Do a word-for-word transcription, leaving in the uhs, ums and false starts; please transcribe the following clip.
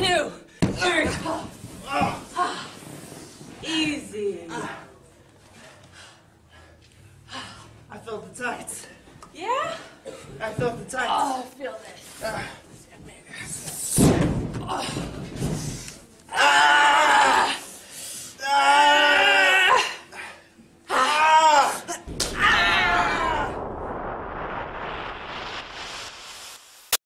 two, three. Easy. I felt the tights. Yeah? I felt the tights. Oh, I feel this. Uh, ah!